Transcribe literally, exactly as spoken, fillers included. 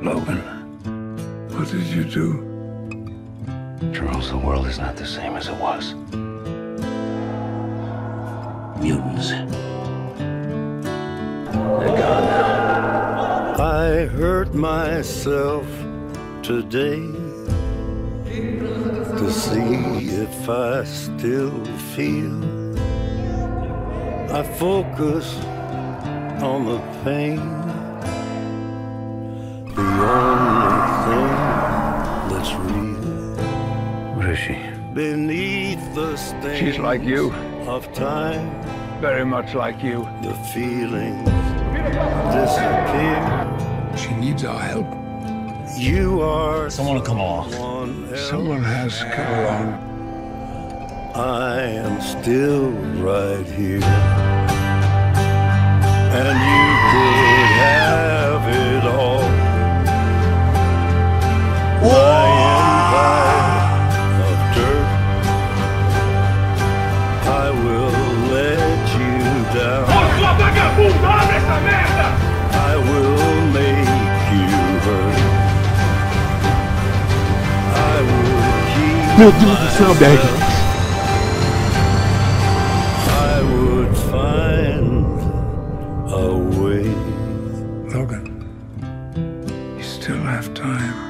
Logan, what did you do? Charles, the world is not the same as it was. Mutants. They're gone now. I hurt myself today to see if I still feel. I focus on the pain, the only thing that's real. What is she? Beneath the stain She's like you. of time, Very much like you. the feelings disappear. She needs our help. You are Someone will come along. someone else. Someone has come along. I am still right here, and you could have it all. My empire of dirt, I will let you down. Sua vagabunda, abre essa merda! I will make you hurt. I will keep Meu Deus do céu, Berg. I would find a way. Logan, you still have time.